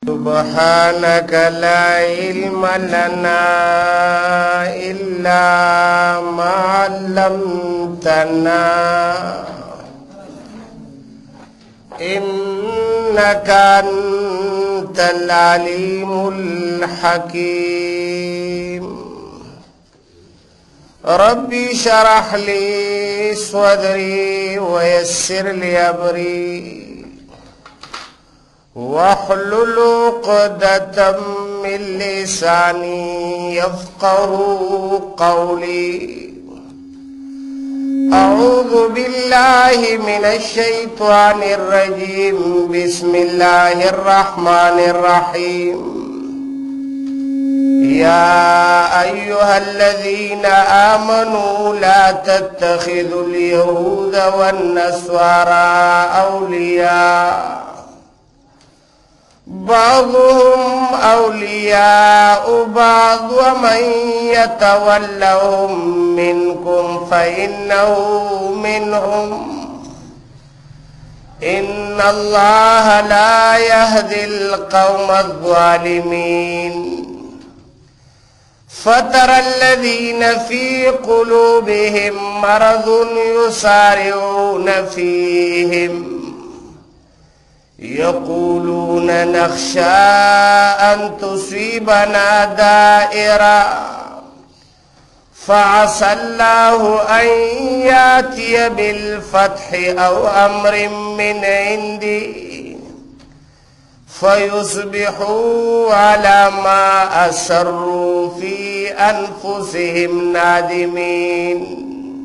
سبحانك لا علم لنا إلا ما علمتنا إنك أنت العليم الحكيم ربي اشرح لي صدري ويسر لي أمري واحلل عقدة من لساني يفقهوا قولي أعوذ بالله من الشيطان الرجيم بسم الله الرحمن الرحيم يا أيها الذين آمنوا لا تتخذوا اليهود والنصارى أولياء بعضهم أولياء بعض ومن يتولهم منكم فإنه منهم إن الله لا يهدي القوم الظالمين فترى الذين في قلوبهم مرض يسارعون فيهم يقولون نخشى أن تصيبنا دائرة فعسى الله أن يأتي بالفتح أو أمر من عندي فيصبحوا على ما أسروا في أنفسهم نادمين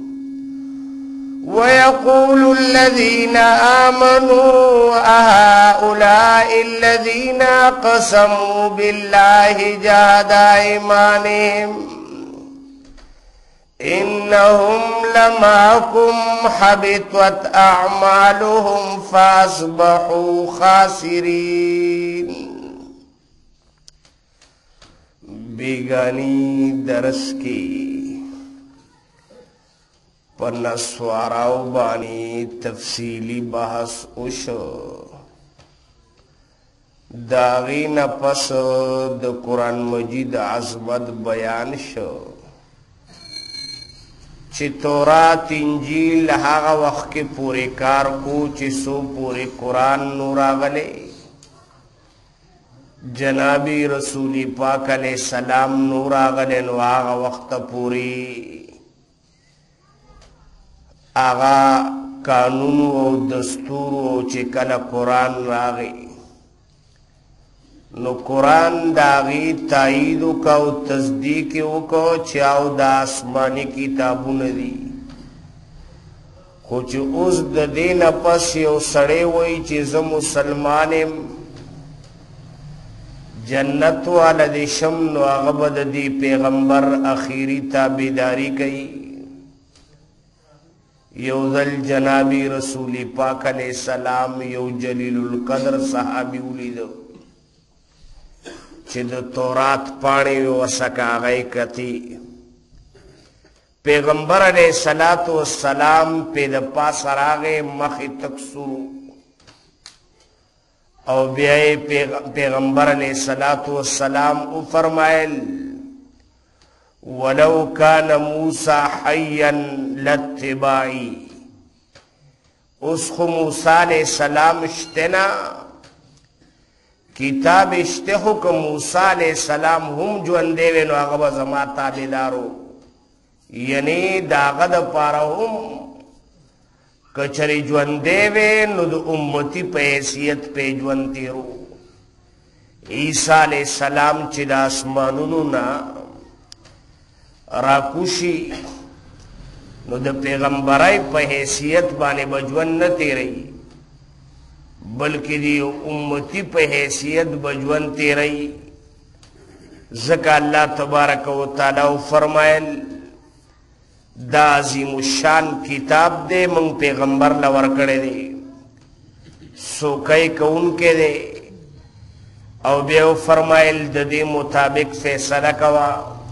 ويقول الذين آمنوا أهؤلاء الذين قسموا بالله جهد أيمانهم إنهم لمعكم حبطت أعمالهم فأصبحوا خاسرين بیگانی درس کی پر نسواراو بانی تفصیلی بحث اوشو داغین پس د قرآن مجید عظمت بیان شو چی تورات انجیل هاغا وقت کے پورے کار کو چی سو پورے قرآن نورا غلے جنابی رسولی پاک علیہ السلام نورا غلے نو آغا وقت پوری آغا قانون و دستور و چکل قرآن راغی نو قرآن داغی تائیدو کا و تصدیقو کو چاو دا آسمانی کتابو ندی خوچ اوز دا دین پس یو سڑے وی چیز مسلمانیم جنت والا دی شمن و اغبد دی پیغمبر اخیری تابیداری کئی یو ذل جنابی رسولی پاک علیہ السلام یو جلیل القدر صحابی ولیدو چی دو تورات پانی وسکا غی کتی پیغمبر علیہ السلام پی دا پاس راغے مخی تکسرو او بیائی پیغمبر علیہ السلام او فرمائل ولو کان موسیٰ حیا لاتباعی اس خو موسیٰ علیہ السلام اشتنا کتاب اشتخو که موسیٰ علیہ السلام هم جوندے نو اغبا زما تابدارو یعنی داغد پارا هم کچری جوندے نو دو امتی پہ حیثیت پہ جوندی رو عیسیٰ علیہ السلام چی دا اسمانونو نا راکوشی نو دا پیغمبرائی پہ حیثیت بانے بجون نتی رہی بلکہ دی امتی پہ حیثیت بجون تی رہی ذکا اللہ تبارک و تعالی فرمائل دا عظیم الشان کتاب دے منگ پیغمبر لور کڑے دے سوکائی کون کے دے او بیو فرمائل دا دے مطابق فیصلہ کوا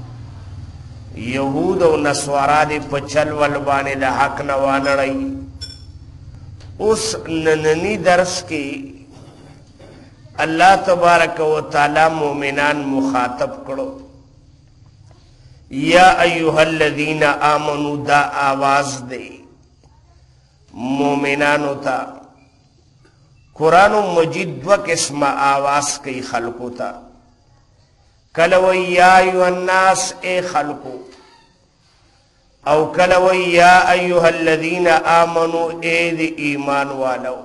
یہود و نسوارا دی پچل والبانے دا حق نوان رئی اس نننی درس کی اللہ تبارک و تعالی مومنان مخاطب کرو یا ایوہ الذین آمنوا دا آواز دے مومنانو تا قرآن مجید دو قسم آواز کئی خلقو تا کلوی یا ایوہ الناس اے خلقو او کلوی یا ایوہ الذین آمنوا اے دی ایمان والو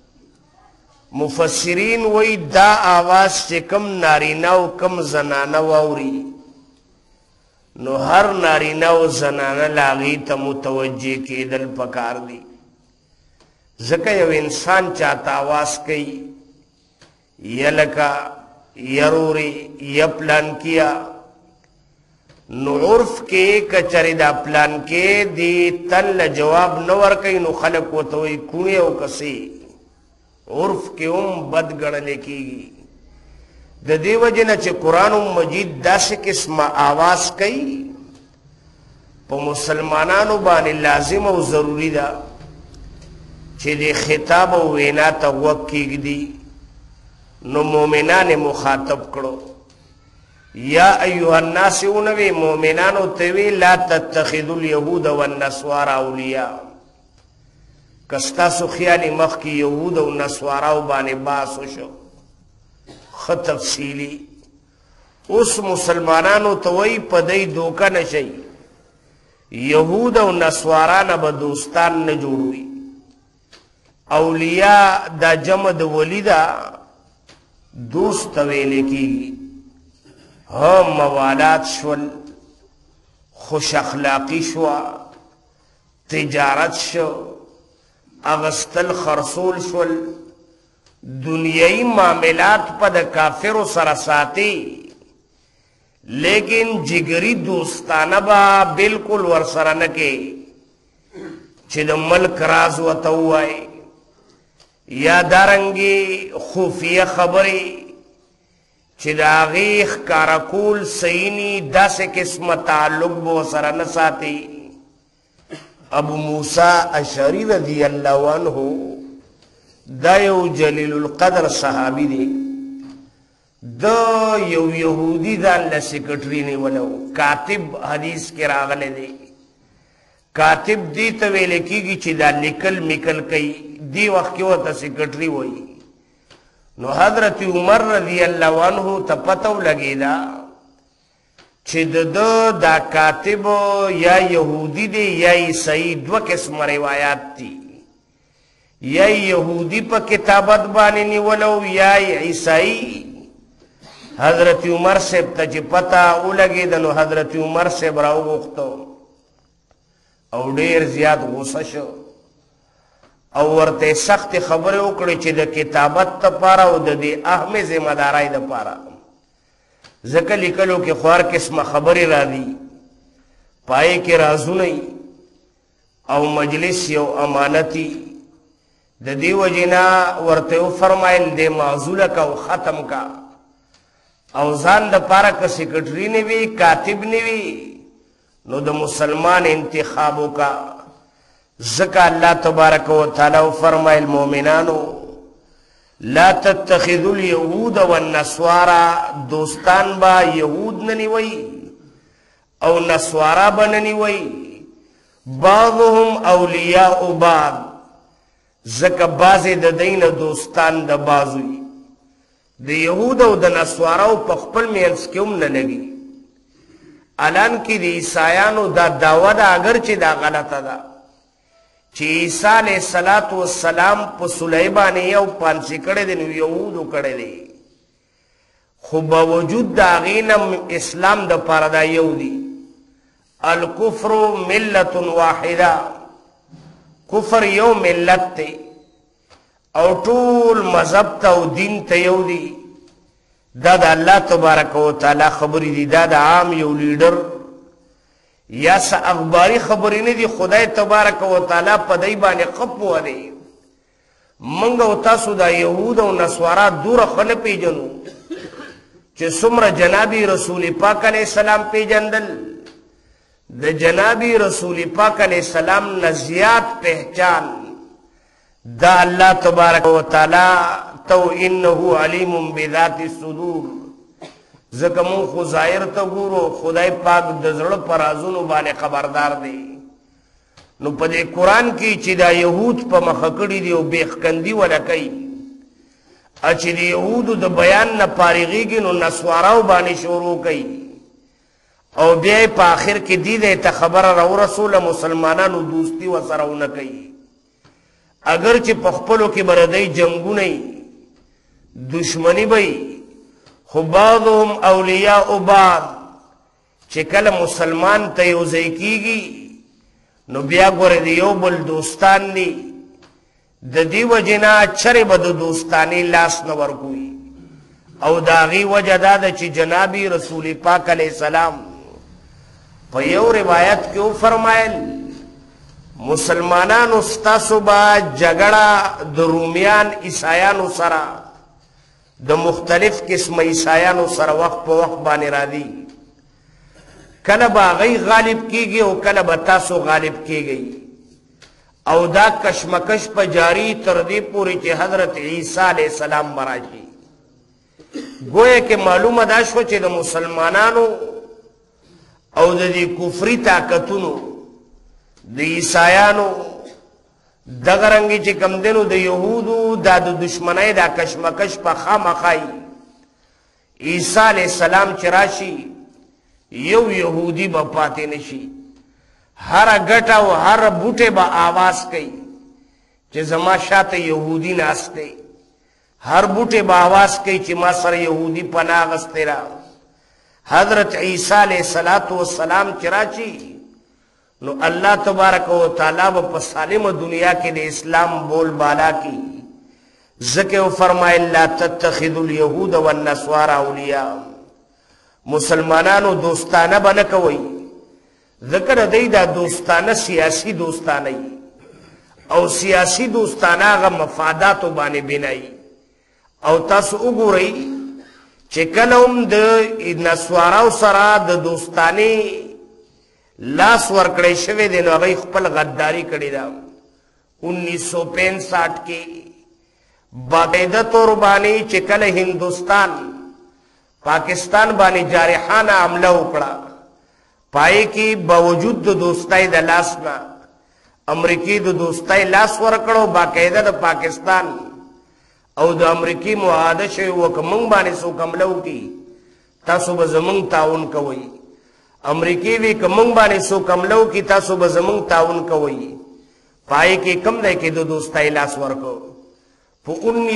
مفسرین وی دا آواز چے کم نارینا و کم زنانا واوری نو ہر نارینا و زنانا لاغی تا متوجہ کی دل پکار دی زکا یو انسان چاہتا آواز کئی یا لکا یا روری یا پلان کیا نو عرف کے کچری دا پلان کے دی تل جواب نور کئی نو خلق و توی کوئے و کسی عرف کے بد گڑنے کی گی دا دیو جنا چے قرآن مجید دا سے قسم آواز کئی پا مسلمانانو بانی لازم و ضروری دا چے دے خطاب و وینا تا وقت کی دی نو مومنان مخاطب کرو یا ایوہ الناس اونوی مومنانو توی لا تتخذوا اليهود والنسوار اولیاء کستاسو خیالی مخ کی یہود و نسواراو بانے باسو شو خط تفصیلی اس مسلمانانو توی پدئی دوکا نشئی یہود و نسواران با دوستان نجوڑوی اولیاء دا جمد ولیدہ دوست ویلے کی ہم موالات شول خوش اخلاقی شوا تجارت شو اغسطل خرسول شول دنیای معاملات پا دا کافر و سرساتی لیکن جگری دوستانہ با بالکل ورسرنکے چھ دا ملک راز و توائی یا دارنگی خفیہ خبری چھ دا غیخ کارکول سینی دا سے قسم تعلق بو سرنساتی ابو موسیٰ اشعری رضی اللہ عنہ دا یو جلیل القدر صحابی دے دا یو یہودی دا اللہ سیکٹری نے ولو کاتب حدیث کے راغلے دے کاتب دی تویلے کی گی چی دا لکل مکل کئی دی وقت کیوں تا سیکٹری ہوئی نو حضرت عمر رضی اللہ عنہ تا پتو لگے دا چھ دا کاتب یا یہودی دے یا عیسائی دو قسم روایات تی یا یہودی پا کتابت باننی ولو یا عیسائی حضرت عمر سے تا چھ پتا او لگے دا نو حضرت عمر سے براو گختو او دیر زیاد غصہ شو او ورتے سخت خبر اکڑی چھ دا کتابت تا پارا او دا دی اہم ذمہ دارائی دا پارا ذکر لکلو کہ خوار قسم خبری را دی پائے کے رازو نہیں او مجلس یو امانتی دا دی وجنا ورتیو فرمائل دے معزول کا و ختم کا او زان دا پارا کا سیکٹری نوی کاتب نوی نو دا مسلمان انتخابو کا ذکر اللہ تبارک و تعالی فرمائل مومنانو لا تتخذوا اليهود والنسوارا دوستان با یہود ننیوئی او نسوارا با ننیوئی بعضهم اولیاء بعض زکا باز دا دین دوستان دا بازوی دا یہود و دا نسوارا و پخپل مینس کیوم نلگی الان کی دا عیسائیانو دا دعوی دا اگرچہ دا غلطا دا چی عیسیٰ علیہ السلام پا سلیبانی یو پانسی کڑے دے نو یہودو کڑے دے خوب وجود دا غینم اسلام دا پاردا یہودی الکفر ملت واحدہ کفر یو ملت تے او طول مذہب تا و دین تا یہودی دا دا اللہ تبارک و تعالی خبری دی دا دا عام یو لیڈر یا سا اخباری خبری نے دی خدای تبارک و تعالی پا دی بانی قب ہوا دی منگا و تاسو دا یہود و نسوارا دور خل پی جنو چه سمر جنابی رسول پاک علیہ السلام پی جندل دا جنابی رسول پاک علیہ السلام نزیاد پہچان دا اللہ تبارک و تعالی تو انه علیم بذات الصدور. ځکه مون خو ظاهر ته ګورو، خدای پاک د زړه په رازونو باندې خبردار دی. نو په دې قرآن کې چې دا یهود په مخه کړي دي او بیخکندي ولا کوي، چې د یهودو د بیان نه فارغېږي نو نسواراو باندې شروع کوي او بیا یې په آخر کې دی ته خبره راورسوله مسلمانانو دوستي ورسره ونه کوي. اگر چې په خپلو کې به ردی جنګونه وي، دشمني به وي، خو بعضهم اولیاء بعض چې کله مسلمان ته یو ځای کېږي نو بیا ګوره د یو بل دوستان دي. د دې وجې نه چرې به د دوستانې لاس نه ورکوي او د هغې وجه دا ده چې جناب رسول پاک علیه السلام په یو روایت کې وفرمایل مسلمانانو ستاسو به جګړه د رومیان عیسایانو سره د مختلف قسمه عیسایانو سره وخت په وخت باندې راځي. کله به هغوی غالب کیږي او کله به تاسو غالب کیږئ او دا کشمکش په جاری تر دې پورې چې حضرت عیسی علیه السلام براشي. گویا کې معلومه دا شوه چې د مسلمانانو او د دې کفري طاقتونو د عیسایانو دغه رنګې چې کم دینو د یهودو دا د دشمنۍ دا کشمکش په خامخای عیسی علیه السلام چې راشي یو یهودي به پاتې نشي. هر ګټه او هر بوټه به آواز کوي چې زما شاته یهودي ناست دی. هر بوټه به آواز کوي چې ما سره یهودي پناه اخیستی را. حضرت عیسی علیه السلام چې راشي نو الله تبارک و تعالی به په سالمه دنیا کې د اسلام بول بالا کی. ذکر فرمایل لا تتخذوا اليهود والنصارى اولیاء. مسلمانانو دوستانه بنه کوي، ذکر دی دا دوستانه سیاسی دوستانه او سیاسی دوستانه هغه مفاداتو باندې بنای. او تاسو وګورئ چې کله هم د نسواراو سره د دوستانه لاس ورکړی شوی دی نو هغوی خپل غداري کړې ده. 1965 کې باقاعده طور باندې چې کله هندوستان پاکستان باندې جارحانه حمله وکړه، پای کې باوجود د دوستۍ د لاس نه امریکې د دوستۍ لاس ورکړو. باقاعده د پاکستان او د امریکې معاهده شوې وه که موږ باندې څوک حمله وکړي تاسو به زموږ تعاون کوئ. امریکې وی که موږ باندې څوک حمله وکړي تاسو به زموږ تعاون کوئ. پای کې کم دی کې د دوستۍ لاس ورکړو. په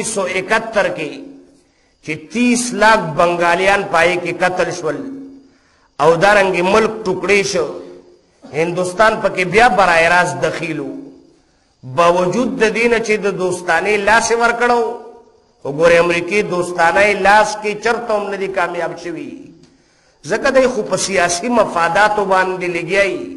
1971 کې چې 30 لاک بنگالیان پای کې قتل شول او دارنګې ملک ټوکړې شو، هندوستان پکې بیا برای راست دخیل و. باوجود د دې نه چې د دوستانې لاس یې ورکړو، وګورئ امریکې دوستانه لاس کې چرته هم نه دي کامیاب شوي. ځکه دی خو په سیاسي مفاداتو باندې لګیایي،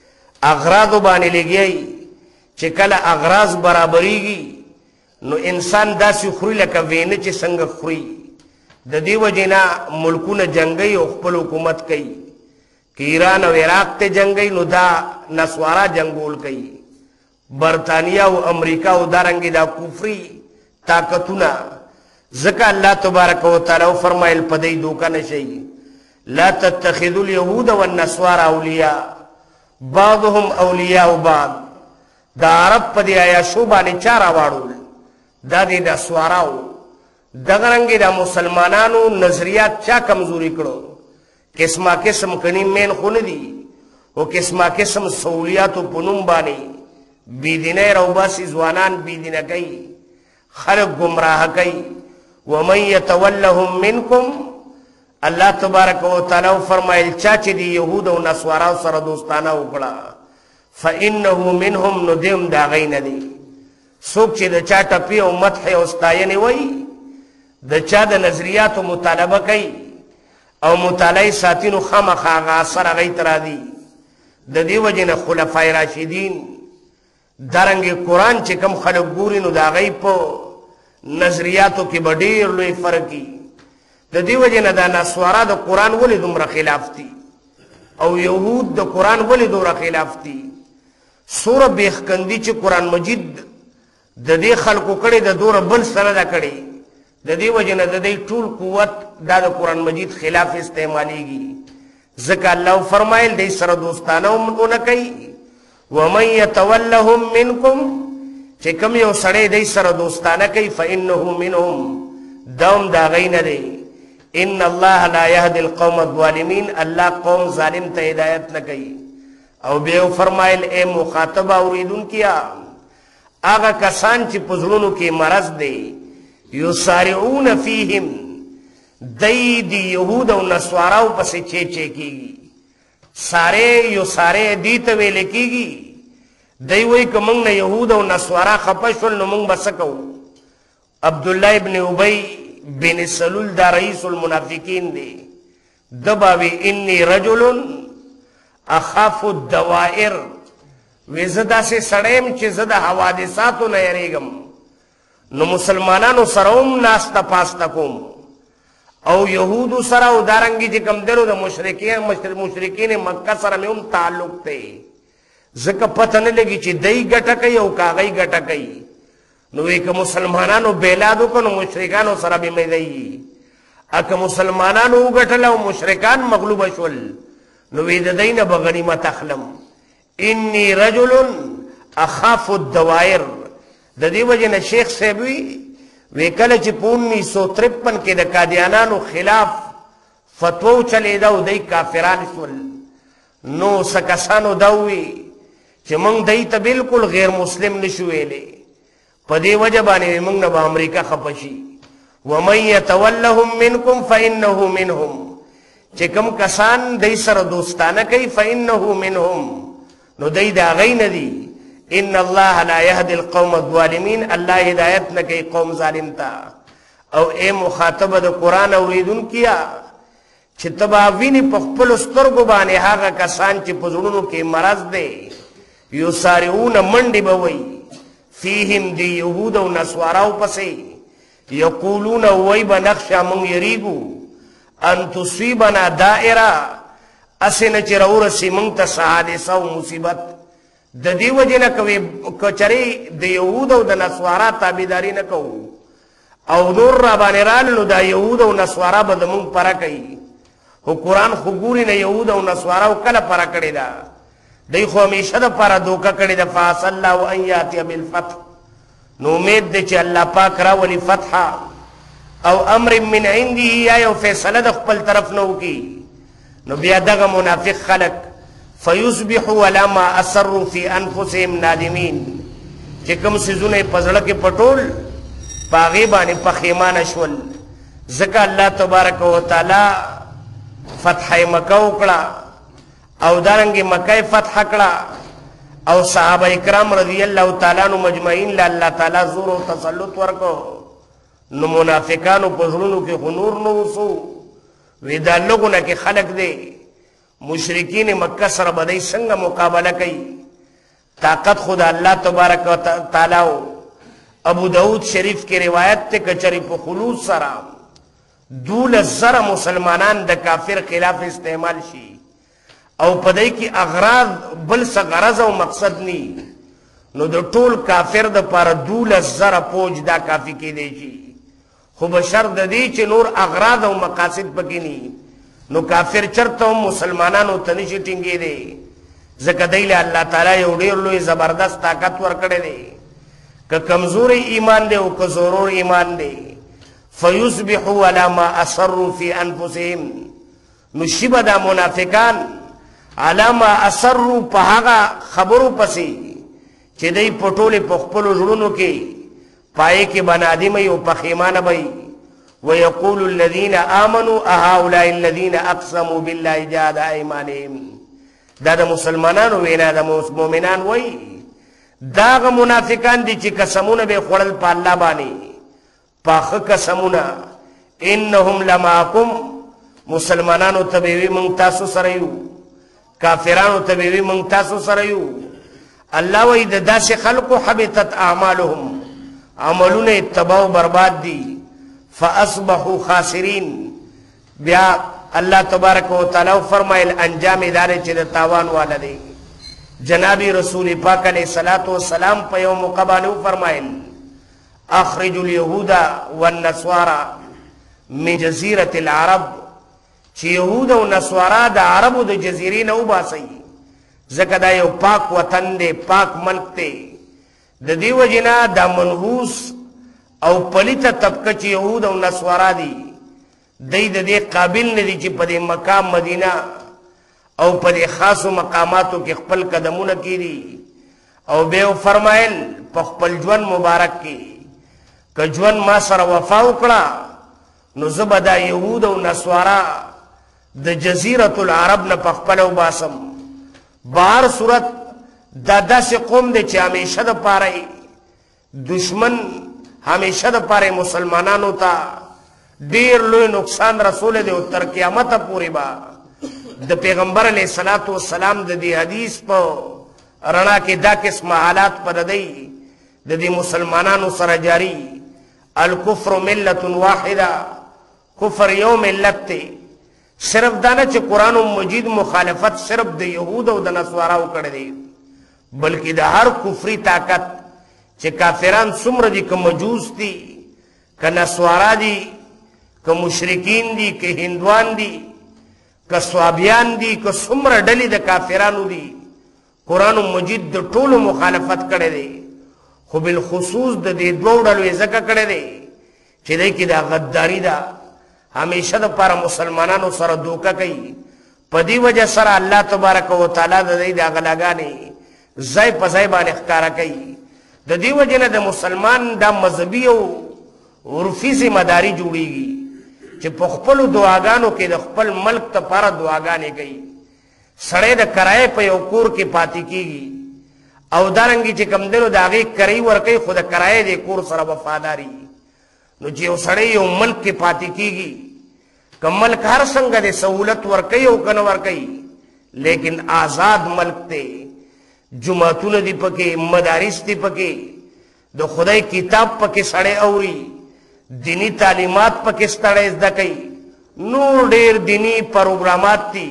اغراضو باندې لګیایي. چې کله اغراض برابرېږي نو انسان داسې خوري لکه وینه چې څنګه خوري. د دې وجې نه ملکونه جنګوي او خپل حکومت کوي. که ایران او عراق ته جنګوي نو دا نسوارا جنګول کوي. برطانیه او امریکا او دارنګې دا کفري طاقتونه. ځکه الله تبارک وتعالی فرمایل په دې دوکه نشئ. لا تتخذوا اليهود والنصارى اولیاء بعضهم اولیاء بعض. دا عرب په دې عیاشو باندې چا راواړول؟ دا د نسواراو. دغه رنګې د مسلمانانو نظریات چا کمزوري کړو؟ قسمه قسم کني مین خو نه دي او قسمه قسم سہولیاتو په نوم باندې بېدینۍ راوباسي، ځوانان بېدینه کوي، خلک ګمراه کوي. ومن یتولهم منکم، الله تبارک وتعالی فرمایل چا چې د یهود او نسواراو سره دوستانه وکړه فانه منهم، نو دیم د هغوی نه دی. څوک چې د چا ټپي او مدح او ستاینې وایي، د چا د نظریاتو مطالبه کوي او مطالعه ساتي، نو خامخا هغه اثر هغوی ته راځي. د دې وجې نه خلفای راشدین دارنګې قرآن چې کوم خلک ګوري نو د هغوی په نظریاتو کې به ډېر لوی فرق وي. د دې وجې نه دا نسوارا د قرآن ولې دومره خلاف دي او یهود د قرآن ولې دومره خلاف دي؟ سوره بیخکندي چې قرآن مجید د دې خلکو کړې د دوره بل سره ده کړې. د دې وجنه د دې ټول قوت دا د قران مجید خلاف استعماليږي ځکه الله فرمایل دې سره دوستانه ومونه کوي ومن يتولهم منكم چې کوم یو سړی دې سره دوستانه کوي فانه منهم دوم دا غین دی ان الله لا يهدي القوم الظالمين الله قوم ظالم ته هدایت نه کوي او بیا فرمایل اے مخاطب اوریدون کیا هغه کسان چې پزړونو کې مرض دی یسارعون فیهم دی یهود او نصاراو پسې چي کیږي ساره یو ساره دی ته ویل کیږي دی وای کوم نه یهود او نصارا خپشل نو موږ بسکو عبد الله ابن ابي بن سلول دا رئیس المنافقین دی دباوی انی رجل اخاف الدوائر وزدا سے سړیم چې زدا حوادثاتو نه یریګم نو مسلمانانو سروم ناستا پاستا کوم او یهودو سره او دارنګي چې کم درو د مشرکین مکه سره مې هم تعلق ته ځکه پته نه لګي چې دای ګټه کوي او کاغی ګټه کوي نو یک مسلمانانو بیلادو کنو مشرکانو سره به مې دی اکه مسلمانانو وګټل او مشرکان مغلوب شول نو وې د دینه بغنیمت اخلم انی رجل اخاف الدوائر د دې وجه شیخ صاحب وی کله چې 1953 کې د قادیانانو خلاف فتوا چلی دا او دای کافران شول نو سکسانو داوی چې مونږ دای ته بالکل غیر مسلم نشو ویلې په دې وجه باندې موږ نه به امریکا خپشي ومن يتولهم منكم فانه منهم چې کوم کسان دای سره دوستانه کوي فانه منهم نو دای دا غین دي ان الله لا يهدي القوم الظالمين الله هدایت نه کوي قوم ظالم ته او اے مخاطب د قران اوریدون کیا چې تبا ویني په خپل سترګو باندې هغه کسان چې په زړونو کې مرض دي یسارعون منډي بوي فیهم دی یهود و نسواراو پسی یقولون وی بنخشا من یریگو ان تصویبنا دائرہ اسن چرورسی من تسحادثا و مصیبت د دی وجه کوي کچري د يهود او د نصارا تابعداري نه کوو او نور را باندې رالو د يهود او نصارا به موږ پره کوي خو قران خو ګوري نه يهود او نصارا کله پره کړی دا دای خو همیشه د پاره دوکه کړی د فاص الله او ان یاتی بالفتح نو امید دې چې الله پاک را ولي فتح او امر من عنده یا یو فیصله د خپل طرف نه وکي نو بیا دغه منافق خلق فیصبحوا ولا ما اسروا في انفسهم نادمين چې کوم سيزونه پزړه کې پټول باغی باندې پخیمانه شول ځکه الله تبارک وتعالى فتح مکه وکړه او دارنګه مکه فتح کړه او صحابه کرام رضی الله تعالی عنهم مجمعین له الله تعالی زور او تسلط ورکو نو منافقانو پزړونو کې خنور نو وسو ودا لوګونه کې خلق دي مشرکین مکه سره بدای څنګه مقابله کوي طاقت خدا الله تبارک وتعالى ابو داود شریف کی روایت ته کچری په خلوص سره دول زره مسلمانان د کافر خلاف استعمال شي او پدای کی اغراض بل څه غرض او مقصد ني نو د ټول کافر د پر دول زره پوج دا کافی کې دی شي خو بشر د دې چې نور اغراض او مقاصد پکې ني نو کافر چرته مسلمانانو تنشي ټینګي دي ځکه دیله الله تعالی یو ډیر لوی زبردست طاقت ورکړي دي که کمزوري ایمان دی او که ضرور ایمان دی فیصبحوا على ما اسروا في انفسهم نو شبه دا منافقان علامه اسروا په هغه خبرو پسې چې دای پټولې په خپل ژوندونو کې پای کې بنادي مې او پخیمانه وي ويقول الذين امنوا هؤلاء الذين اقسموا بالله جهاد ايمانهم دا د مسلمانانو وینا د مؤمنان وای دا منافقان دي چې قسمونه به خړل په الله باندې پاخه قسمونه انهم لماکم مسلمانانو ته وی مونږ تاسو سره یو کافرانو ته وی مونږ تاسو سره یو الله وای د داسې خلقو حبطت اعمالهم عملونه تباہ برباد دي فاصبحوا خاسرين بیا الله تبارک وتعالى فرمایل انجام دار چې د تاوان والده جناب رسول پاک علیہ الصلوۃ والسلام په یو مقابله فرمایل اخرج اليهود والنصارى من جزيرة العرب چې يهود او نصارا د عربو د جزیرې نه وباسي ځکه دا یو پاک وطن دی پاک ملک دی د دې وجنا دا منحوس او پلیته طبقه چې يهود او نصارا دي دی د دې قابل نه دي چې په دې مقام مدینه او په دې خاصو مقاماتو کې خپل قدمونه کړي او به فرمایل په خپل ژوند مبارک کې که ژوند ما سره وفا وکړه نو زه به دا یهود او نصارا د جزیرة العرب نه په خپله وباسم بهر صورت دا داسې قوم دی چې همیشه دپاره دشمن همیشه دپاره مسلمانانو ته ډېر لوی نقصان رسولی دی او تر قیامته پورې به د پیغمبر علیه الصلاة والسلام د دې حدیث په رڼا کې دا قسم حالات په دی د دې مسلمانانو سره جاری الکفر ملت واحده کفر یو ملت دی صرف دانه چې قرآن مجید مخالفت صرف د یهود او د نصاراو کړی دی بلکې د هر کفري طاقت چې کافران څومره دي که مجوس دي که نصارا دي که مشرکین دي که هندوان دي که صوابیان دي که څومره ډلې د کافرانو دي قرآن مجید د ټولو مخالفت کړی دی خو بالخصوص د دې دوو ډلو یې ځکه کړی دی چې دی کې دا غداري ده همیشه دپاره مسلمانانو سره دوکه کوي په دې وجه سره الله تبارک وتعالی د دې دا غلاګانې ځای په ځای باندې ښکاره کوي د دې وجه نه د مسلمان دا مذهبي او عرفي ذمهداري جوړیږي چې په خپلو دعاګانو کې د خپل ملک دپاره دعاګانې کوي سړی د کرایې په یو کور کې پاتې کیږي او دارنګې چې کوم دی نو د هغې کرایي ورکوي خو د کرایې د کور سره وفاداري نو چې یو سړی یو ملک کې پاتې کیږي که ملک هر څنګه د سهولت ورکوي او که نه ورکوي لیکن آزاد ملک دی جماعتونه دي پکې مدارس دي پکې د خدای کتاب پکې سړی اوري دینی تعلیمات پکې سړی زده کوي نور ډېر دینی پروګرامات دي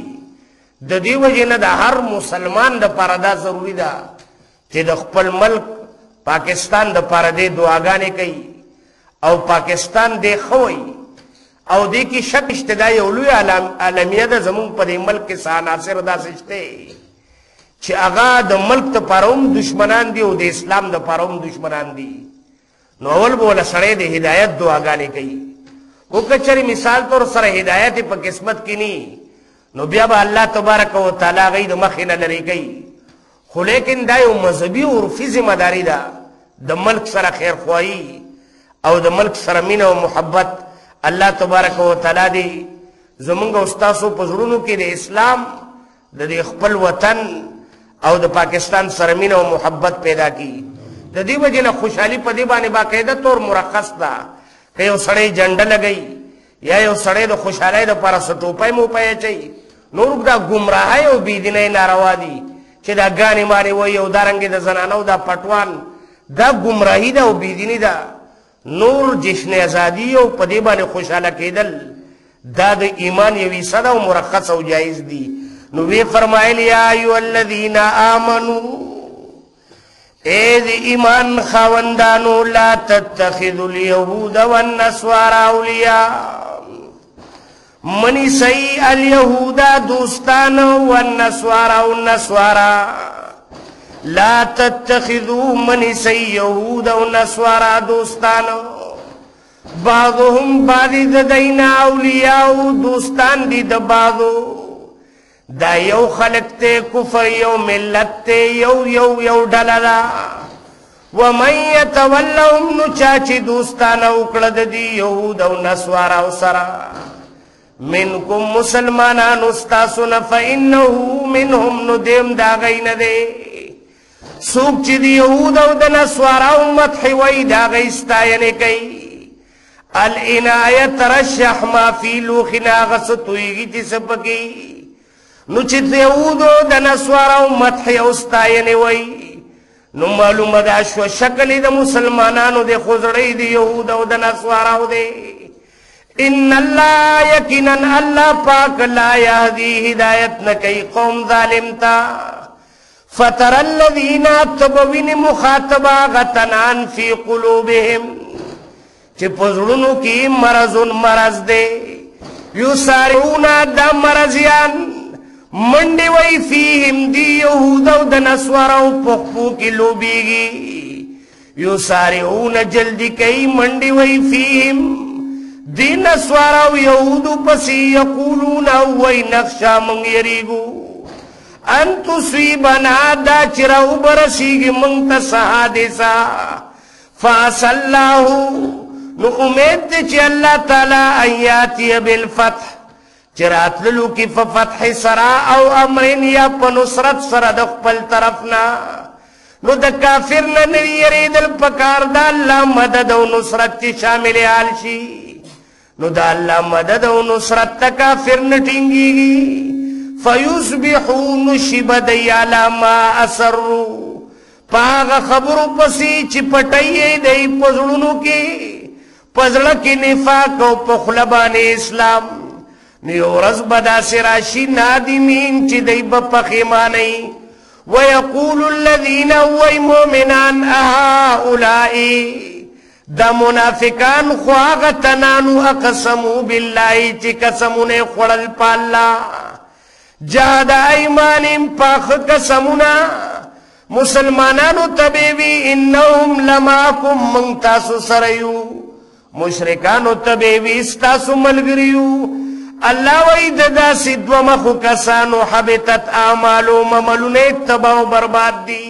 د دې وجې نه د هر مسلمان دپاره دا ضروري ده چې د خپل ملک پاکستان دپاره دې دعاګانې کوي او پاکستان دې ښه وایي او دې کې شک شته دا یو لوی عالمیه ده زمونږ په دې ملک کې څه عناصر داسې شته چې هغه د ملک دپاره هم دشمنان دي او د اسلام دپاره هم دشمنان دي نو اول به وله سړی د هدایت دعاګانې کوي خو که چېرې مثال طور سره هدایت یې په قسمت کې نه نو بیا به الله تبارک وتعالی هغوی د مخې نه لرې کوي خو لیکن دا یو مذهبي او عرفي ذمهداري ده د ملک سره خیرخواهي او د ملک سره مینه او محبت الله تبارک وتعالی دې زمونږ او ستاسو په زړونو کې د اسلام د دې خپل وطن او د پاکستان سره مینه او محبت پیدا کړي د دې وجې نه خوشحالي په دې باندې باقاعده طور مرخص ده که یو سړی جنډه لګوي یا یو سړی د خوشحالۍ دپاره څه ټوپی موپی اچوي نور دا ګمراهۍ او بېدینۍ ناروا دي چې دا ګانې مانې وایي او دارنګې د زنانو دا پټوان دا ګمراهي ده او بېدیني ده نور جشن ازادي او په دې باندې خوشحاله کېدل دا د ایمان یو حصه ده او مرخص او جایز دي نو وی فرمایل یا ایها الذین آمنو اے د ایمان خاوندانو لا تتخذوا اليهود والنصارى اولیاء منی سی اليهود دوستان والنصارى والنصارى لا تتخذوا منی سی یهود والنصارى دوستان بعضهم بعضی د دینا اولیاء دوستان دی د بعضو دا یو خلق تے کفر یو ملت تے یو ڈالا دا ومن یتولهم نو چاچی دوستان اکڑد دی یهود و نصوارا و سرا منکم مسلمانان استاسن فإنہو منہم نو دیم دا غین دے سوک چی دی یهود و دا نصوارا و مدحوی دا غیستاینے کئی العنایت رشح ما فی لوخنا غستویگی چی سپکی نو چې د یهودو د نصواراو مدح او ستاینې وایي نو معلومه ده شوه شکل یې د مسلمانانو دی خو زړه یې د یهودو او د نصواراو دی ان الله یقینا الله پاک لا یهدي هدایت نه کوي قوم ظالم ته فتر الذین تبوین مخاطبه غتنان فی قلوبهم چې پزړونو کې مرض دی یسارعون دا مرضیان منډي وای فیهم دی یهود او د نسوارو پخپو کې لوبیږي یسارعون جلدی کوي منډي وای فیهم دی نسوارو یهود پسې یقولون وای نخشا من یریګو ان تصيبنا دا چراو برسیږي مونږ ته حادثه فاصلاه نو امید دی چې الله تعالی آیاتی بالفتح چرات للو کی فتح سرا او امرین یا په نصرت سره د خپل طرفنا نو د کافر نه یریدل پکار د الله مدد او نصرت شامل حال شي نو د الله مدد او نصرت ته کافر نه ټینګي فیصبحون شبد علی ما اسروا پاغه خبرو پسې چې پټي دی پزړونو کې پزړه کې نفاق او پخله باندې اسلام نیو ورځ به داسې راشي نادمین چې دی به پښیمانئ ویقول الذین وی مؤمنان هؤلاء دا منافقان خو هغه تنانو اقسموا بالله چې قسمونه خوړل په الله جهاد ایمانهم پاخ قسمونه مسلمانانو تبیوی انهم لماکم من تاسو سریو مشرکانو تبیوی استاسو ملگریو اللہ وید دا سدو مخو کسانو حبتت آمالو مملون تباو برباد دی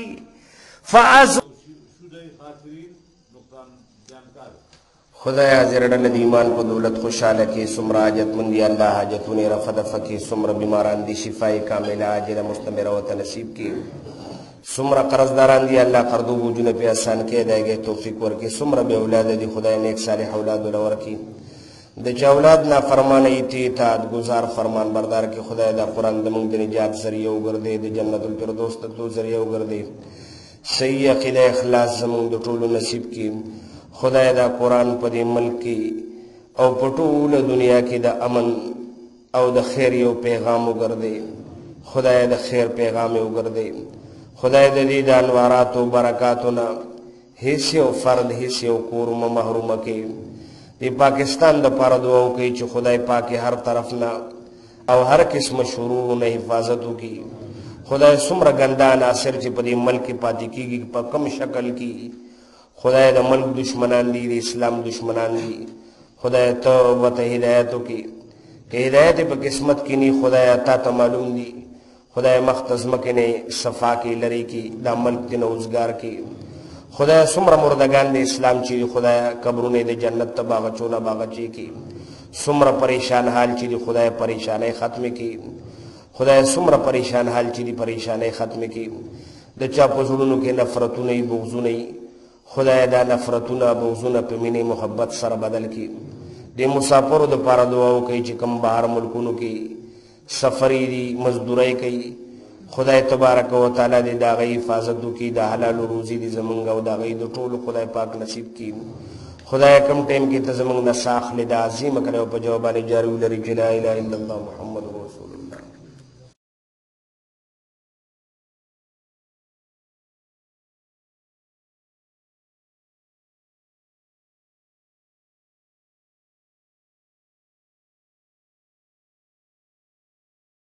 خدای حاضر ډل د ایمان په دولت خوشاله کې سمره حاجت مندي الله حاجتونه رفع دفع کې سمره بیماران دي شفای کامله عاجله مستمره او نصیب کې سمره قرضداران دي الله قرضو بوجونه په آسان کې ادایګي توفیق ورکړي سمره به اولاد دي خدای نیک صالح اولاد ورکړي د چا اولاد نافرمانه اطاعت گزار فرمان بردار کې خدای دا قران د موږ د نجات ذریعہ وګرځي د جنت الفردوس ته ذریعہ وګرځي صحیح عقیده اخلاص زموږ د ټولو نصیب کې خدای دا قرآن په دې ملک کې او په ټوله دنیا کې د امن او د خیر یو پیغام وګرځي خدای د خیر پیغام وګرځي خدای د دې د انوارات او برکاتو نه هیڅ یو فرد هیڅ یو کور محروم کې د پاکستان د پاره دعا وکړي چې خدای پاک هر طرف نه او هر قسم شرور نه حفاظت وکړي خدای څومره ګنده عناصر چې په دې ملک کې پاتې کیږي په کم شکل کې خدای د ملک دشمنان دي د اسلام دشمنان دي خدای ته وته هدایت وکړي که هدایت په قسمت کې نه خدای تا ته معلوم دي خدای مختصم کې نه صفا کې لري کې د ملک د نوزګار کې خدای څومره مردگان د اسلام چې خدای قبرونه د جنت ته باغچونه باغچي کې څومره پریشان حال چې خدای پریشانې ختم کې خدای څومره پریشان حال چې پریشانې ختم کې د چا په زړونو کې نفرتونه بغضونه خدای دا نفرتونه بغضونه په مینه محبت سره بدل کړي د مسافرو د پاره دعا وکړي چې کوم بهر ملکونو کې سفرې دي مزدوري کوي خدای تبارک و تعالی دې دا غي حفاظت وکړي د حلال روزي دې زمونږ او دا غي د ټولو خدای پاک نصیب کړي خدای کم ټیم کې ته زمونږ نه ساخ لید عظیم کړو په جواب باندې جاری ولري لا اله الا الله محمد